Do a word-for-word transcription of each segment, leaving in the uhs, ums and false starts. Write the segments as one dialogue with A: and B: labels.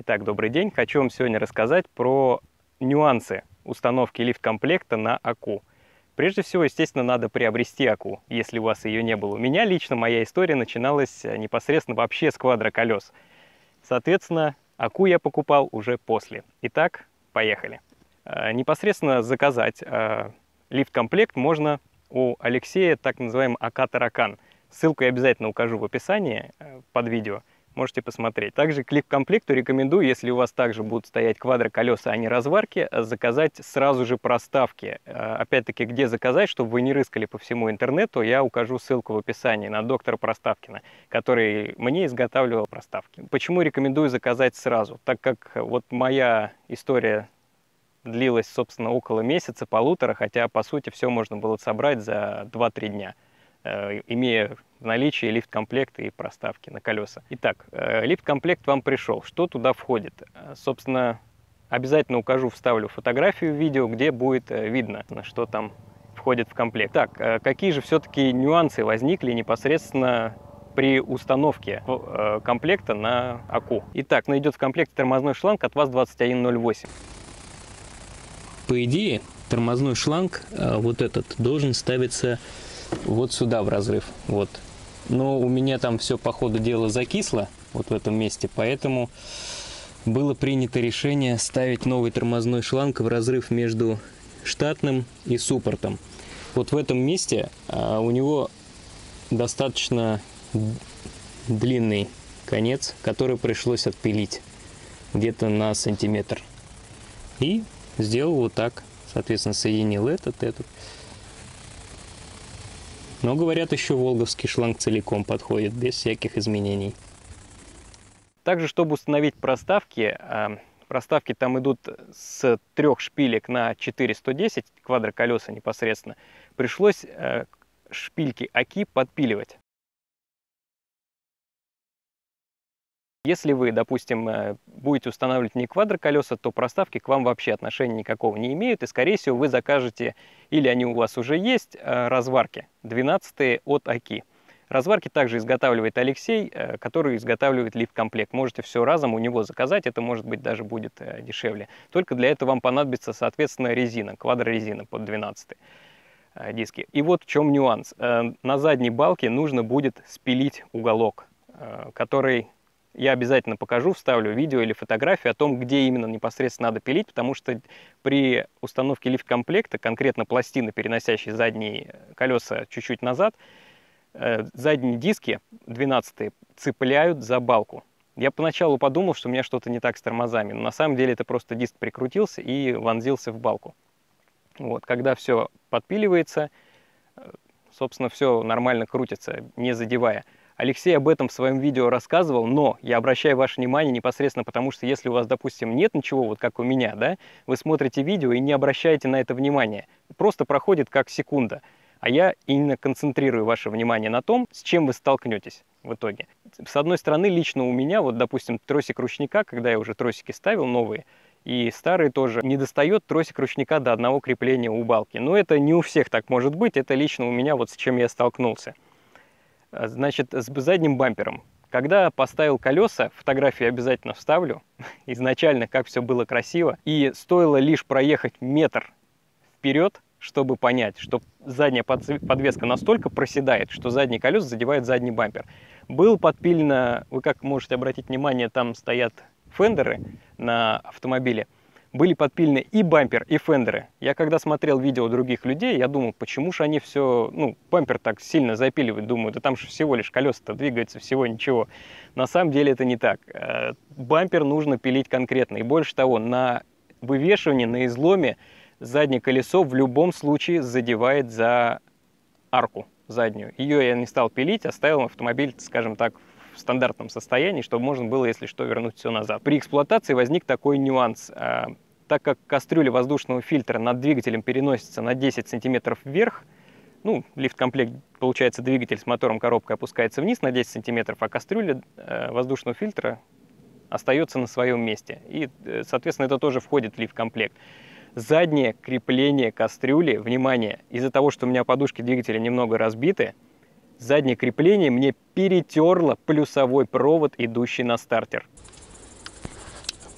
A: Итак, добрый день. Хочу вам сегодня рассказать про нюансы установки лифт-комплекта на АКУ. Прежде всего, естественно, надо приобрести АКУ, если у вас ее не было. У меня лично моя история начиналась непосредственно вообще с квадроколес. Соответственно, АКУ я покупал уже после. Итак, поехали. Непосредственно заказать лифт-комплект можно у Алексея, так называемый АК Таракан. Ссылку я обязательно укажу в описании под видео. Можете посмотреть. Также к лифт-комплекту рекомендую, если у вас также будут стоять квадроколеса, а не разварки, заказать сразу же проставки. Опять-таки, где заказать, чтобы вы не рыскали по всему интернету, я укажу ссылку в описании на доктора Проставкина, который мне изготавливал проставки. Почему рекомендую заказать сразу? Так как вот моя история длилась, собственно, около месяца, полутора, хотя, по сути, все можно было собрать за два-три дня, имея в наличии лифт-комплект и проставки на колеса. Итак, лифт-комплект вам пришел. Что туда входит? Собственно, обязательно укажу, вставлю фотографию в видео, где будет видно, что там входит в комплект. Так, какие же все-таки нюансы возникли непосредственно при установке комплекта на АКУ? Итак, идет в комплекте тормозной шланг от ВАЗ двадцать один ноль восемь.
B: По идее, тормозной шланг, вот этот, должен ставиться вот сюда в разрыв. Вот. Но у меня там все по ходу дела закисло, вот в этом месте, поэтому было принято решение ставить новый тормозной шланг в разрыв между штатным и суппортом. Вот в этом месте а, у него достаточно длинный конец, который пришлось отпилить где-то на сантиметр. И сделал вот так, соответственно, соединил этот, этот. Но, говорят, еще волговский шланг целиком подходит, без всяких изменений.
A: Также, чтобы установить проставки, проставки там идут с трех шпилек на четыре сто десять, квадроколеса непосредственно, пришлось шпильки АКИ подпиливать. Если вы, допустим, будете устанавливать не квадроколеса, то проставки к вам вообще отношения никакого не имеют, и, скорее всего, вы закажете, или они у вас уже есть, разварки двенадцатые от АКИ. Разварки также изготавливает Алексей, который изготавливает лифт-комплект. Можете все разом у него заказать, это, может быть, даже будет дешевле. Только для этого вам понадобится, соответственно, резина, квадрорезина под двенадцатые диски. И вот в чем нюанс. На задней балке нужно будет спилить уголок, который... Я обязательно покажу, вставлю видео или фотографию о том, где именно непосредственно надо пилить, потому что при установке лифт-комплекта, конкретно пластины, переносящие задние колеса чуть-чуть назад, задние диски двенадцатые цепляют за балку. Я поначалу подумал, что у меня что-то не так с тормозами, но на самом деле это просто диск прикрутился и вонзился в балку. Вот, когда все подпиливается, собственно, все нормально крутится, не задевая. Алексей об этом в своем видео рассказывал, но я обращаю ваше внимание непосредственно потому, что если у вас, допустим, нет ничего, вот как у меня, да, вы смотрите видео и не обращаете на это внимания. Просто проходит как секунда. А я именно концентрирую ваше внимание на том, с чем вы столкнетесь в итоге. С одной стороны, лично у меня, вот, допустим, тросик ручника, когда я уже тросики ставил новые, и старые тоже, не достает тросик ручника до одного крепления у балки. Но это не у всех так может быть, это лично у меня, вот с чем я столкнулся. Значит, с задним бампером. Когда поставил колеса, фотографии обязательно вставлю, изначально как все было красиво, и стоило лишь проехать метр вперед, чтобы понять, что задняя подвеска настолько проседает, что задние колеса задевают задний бампер. Было подпилено, вы как можете обратить внимание, там стоят фендеры на автомобиле, были подпилены и бампер, и фендеры. Я когда смотрел видео других людей, я думал, почему же они все, ну, бампер так сильно запиливают, думаю, да там же всего лишь колеса-то двигаются, всего ничего. На самом деле это не так. Бампер нужно пилить конкретно. И больше того, на вывешивании, на изломе заднее колесо в любом случае задевает за арку заднюю. Ее я не стал пилить, оставил автомобиль, скажем так, в стандартном состоянии, чтобы можно было, если что, вернуть все назад. При эксплуатации возник такой нюанс. Так как кастрюля воздушного фильтра над двигателем переносится на десять сантиметров вверх, ну, лифт-комплект, получается, двигатель с мотором, коробкой опускается вниз на десять сантиметров, а кастрюля воздушного фильтра остается на своем месте. И, соответственно, это тоже входит в лифт-комплект. Заднее крепление кастрюли, внимание, из-за того, что у меня подушки двигателя немного разбиты, заднее крепление мне перетерло плюсовой провод, идущий на стартер.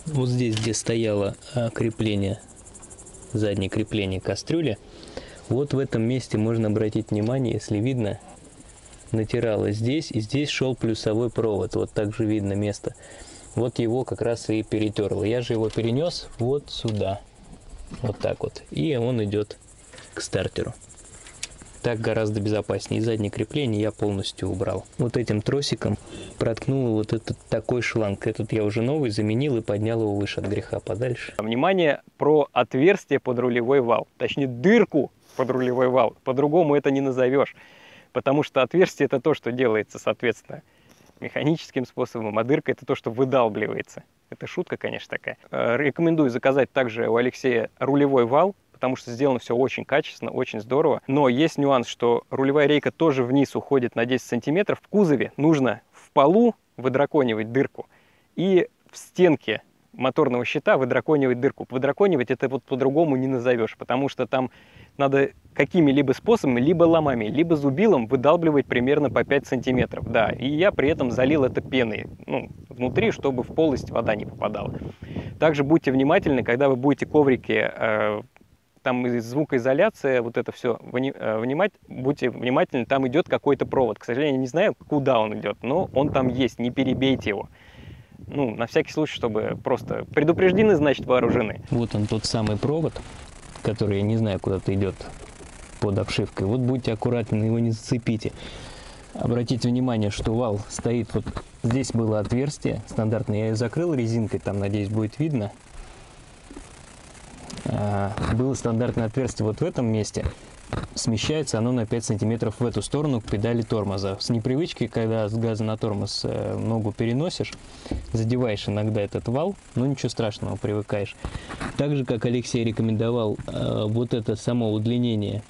B: Вот здесь, где стояло крепление, заднее крепление кастрюли, вот в этом месте можно обратить внимание, если видно, натирало здесь, и здесь шел плюсовой провод. Вот так же видно место. Вот его как раз и перетерло. Я же его перенес вот сюда. Вот так вот. И он идет к стартеру. Так гораздо безопаснее. И заднее крепление я полностью убрал. Вот этим тросиком проткнул вот этот такой шланг. Этот я уже новый заменил и поднял его выше от греха подальше.
A: Внимание про отверстие под рулевой вал. Точнее, дырку под рулевой вал. По-другому это не назовешь. Потому что отверстие — это то, что делается, соответственно, механическим способом, а дырка — это то, что выдалбливается. Это шутка, конечно, такая. Рекомендую заказать также у Алексея рулевой вал, потому что сделано все очень качественно, очень здорово. Но есть нюанс, что рулевая рейка тоже вниз уходит на десять сантиметров. В кузове нужно в полу выдраконивать дырку и в стенке моторного щита выдраконивать дырку. Выдраконивать — это вот по-другому не назовешь, потому что там надо какими-либо способами, либо ломами, либо зубилом выдалбливать примерно по пять сантиметров. Да, и я при этом залил это пеной, ну, внутри, чтобы в полость вода не попадала. Также будьте внимательны, когда вы будете коврики, э, там звукоизоляция, вот это все, э, внимать, будьте внимательны, там идет какой-то провод. К сожалению, не знаю, куда он идет, но он там есть, не перебейте его. Ну, на всякий случай, чтобы просто предупреждены, значит вооружены.
B: Вот он, тот самый провод, который, я не знаю, куда-то идет под обшивкой. Вот будьте аккуратны, его не зацепите. Обратите внимание, что вал стоит, вот здесь было отверстие стандартное, я ее закрыл резинкой, там, надеюсь, будет видно. А, было стандартное отверстие вот в этом месте. Смещается оно на пять сантиметров в эту сторону к педали тормоза. С непривычки, когда с газа на тормоз э, ногу переносишь, задеваешь иногда этот вал, но ничего страшного, привыкаешь. Так же, как Алексей рекомендовал, э, вот это само удлинение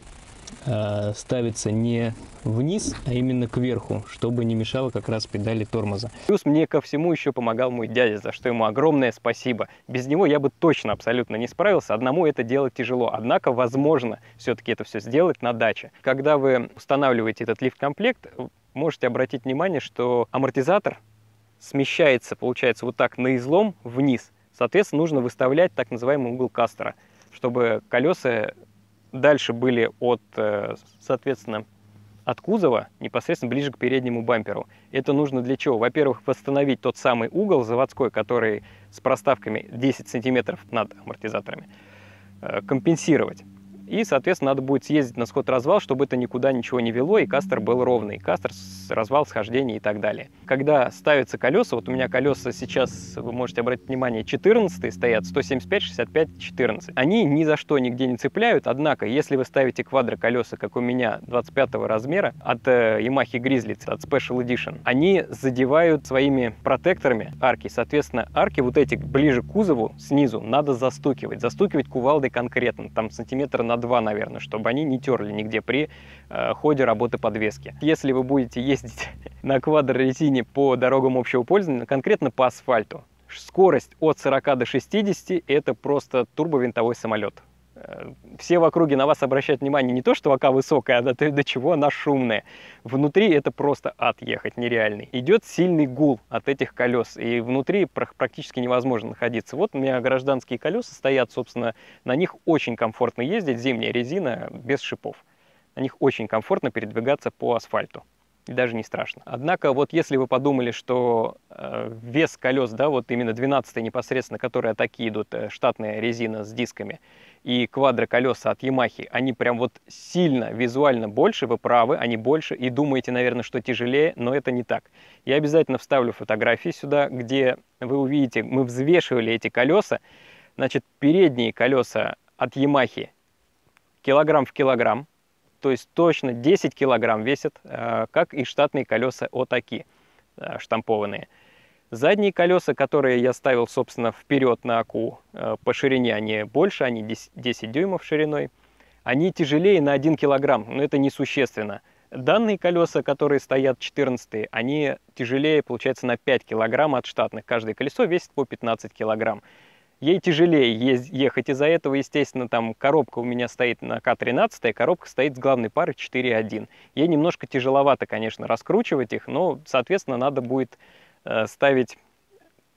B: э, ставится не вниз, а именно кверху, чтобы не мешало как раз педали тормоза.
A: Плюс мне ко всему еще помогал мой дядя, за что ему огромное спасибо. Без него я бы точно абсолютно не справился, одному это делать тяжело. Однако возможно все-таки это все сделать на даче. Когда вы устанавливаете этот лифт-комплект, можете обратить внимание, что амортизатор смещается, получается, вот так на излом вниз. Соответственно, нужно выставлять так называемый угол кастера, чтобы колеса дальше были от, соответственно, от кузова непосредственно ближе к переднему бамперу. Это нужно для чего? Во-первых, восстановить тот самый угол заводской, который с проставками десять сантиметров над амортизаторами, компенсировать. И, соответственно, надо будет съездить на сход-развал, чтобы это никуда ничего не вело, и кастер был ровный. Кастер, развал, схождение и так далее. Когда ставятся колеса, вот у меня колеса сейчас, вы можете обратить внимание, четырнадцатые стоят, сто семьдесят пять, шестьдесят пять, четырнадцать. Они ни за что нигде не цепляют, однако, если вы ставите квадроколеса, как у меня, двадцать пятого размера, от э, Yamaha Grizzly, от Special Edition, они задевают своими протекторами арки. Соответственно, арки вот эти ближе к кузову, снизу, надо застукивать. Застукивать кувалдой конкретно, там сантиметра на два, наверное, чтобы они не терли нигде при э, ходе работы подвески. Если вы будете ездить на квадрорезине по дорогам общего пользования, конкретно по асфальту, скорость от сорока до шестидесяти — это просто турбовинтовой самолет. Э, все в округе на вас обращают внимание не то, что ока высокая, а до, до чего она шумная. Внутри это просто ад ехать нереальный. Идет сильный гул от этих колес, и внутри практически невозможно находиться. Вот у меня гражданские колеса стоят, собственно, на них очень комфортно ездить, зимняя резина без шипов. На них очень комфортно передвигаться по асфальту. И даже не страшно. Однако, вот если вы подумали, что э, вес колес, да, вот именно двенадцатые непосредственно, которые от Аки идут, э, штатная резина с дисками, и квадроколеса от Yamaha, они прям вот сильно визуально больше, вы правы, они больше, и думаете, наверное, что тяжелее, но это не так. Я обязательно вставлю фотографии сюда, где вы увидите, мы взвешивали эти колеса. Значит, передние колеса от Yamaha килограмм в килограмм, то есть точно десять килограмм весят, как и штатные колеса от Аки, штампованные. Задние колеса, которые я ставил, собственно, вперед на Аку, по ширине они больше, они десять дюймов шириной. Они тяжелее на один килограмм, но это несущественно. Данные колеса, которые стоят четырнадцатые, они тяжелее, получается, на пять килограмм от штатных. Каждое колесо весит по пятнадцать килограмм. Ей тяжелее ехать, из-за этого, естественно, там коробка у меня стоит на К тринадцать, коробка стоит с главной пары четыре один. Ей немножко тяжеловато, конечно, раскручивать их, но, соответственно, надо будет э, ставить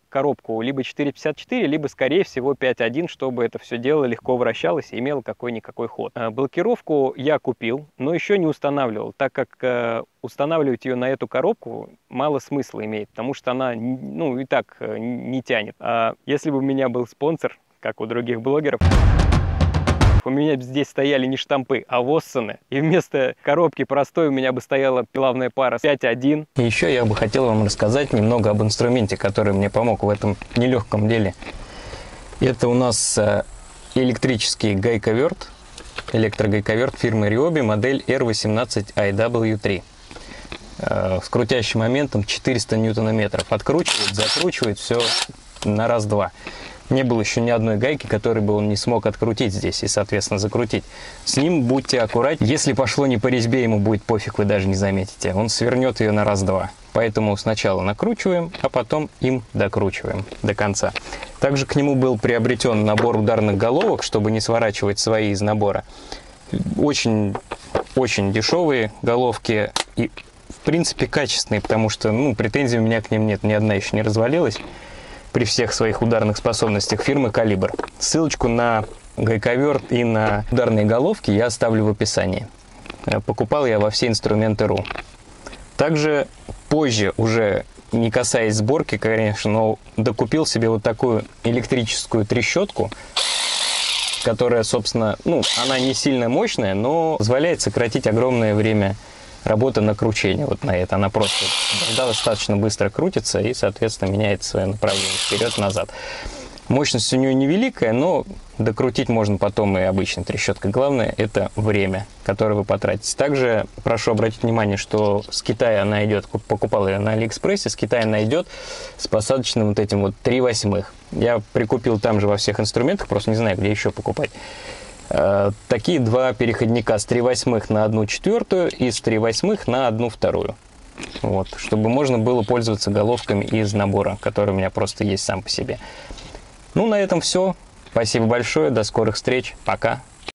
A: коробку либо четыре пятьдесят четыре, либо, скорее всего, пять один, чтобы это все дело легко вращалось и имело какой-никакой ход. Блокировку я купил, но еще не устанавливал, так как устанавливать ее на эту коробку мало смысла имеет, потому что она, ну, и так не тянет. А если бы у меня был спонсор, как у других блогеров, у меня здесь стояли не штампы, а воссоны. И вместо коробки простой у меня бы стояла плавная пара пять один.
B: И еще я бы хотел вам рассказать немного об инструменте, который мне помог в этом нелегком деле. Это у нас электрический гайковерт, электрогайковерт фирмы Ryobi, модель эр восемнадцать ай дабл ю три. С крутящим моментом четыреста ньютонометров. Откручивает, закручивает все на раз-два. Не было еще ни одной гайки, которой бы он не смог открутить здесь и, соответственно, закрутить. С ним будьте аккуратны. Если пошло не по резьбе, ему будет пофиг, вы даже не заметите. Он свернет ее на раз-два. Поэтому сначала накручиваем, а потом им докручиваем до конца. Также к нему был приобретен набор ударных головок, чтобы не сворачивать свои из набора. Очень, очень дешевые головки и, в принципе, качественные, потому что, ну, претензий у меня к ним нет, ни одна еще не развалилась. При всех своих ударных способностях фирмы «Калибр». Ссылочку на гайковерт и на ударные головки я оставлю в описании. Покупал я во все инструменты точка ру. Также позже, уже не касаясь сборки, конечно, но докупил себе вот такую электрическую трещотку, которая, собственно, ну, она не сильно мощная, но позволяет сократить огромное время работа на кручение вот на это. Она просто достаточно быстро крутится и, соответственно, меняет свое направление вперед-назад. Мощность у нее невеликая, но докрутить можно потом и обычной трещоткой. Главное – это время, которое вы потратите. Также прошу обратить внимание, что с Китая она идет, покупал ее на Алиэкспрессе, с Китая она идет с посадочным вот этим вот три восьмых. Я прикупил там же во всех инструментах, просто не знаю, где еще покупать. Такие два переходника с три восьмых на одну четвертую и с три восьмых на одну вторую. Вот, чтобы можно было пользоваться головками из набора, который у меня просто есть сам по себе. Ну, на этом все. Спасибо большое. До скорых встреч. Пока.